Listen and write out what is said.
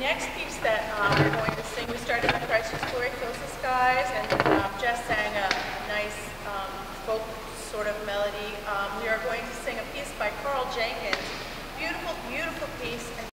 next piece that we're going to sing, we started with Christ Your Glory Fills the Skies, and Jess sang a nice folk sort of melody. We are going to sing a piece by Carl Jenkins. Beautiful, beautiful piece.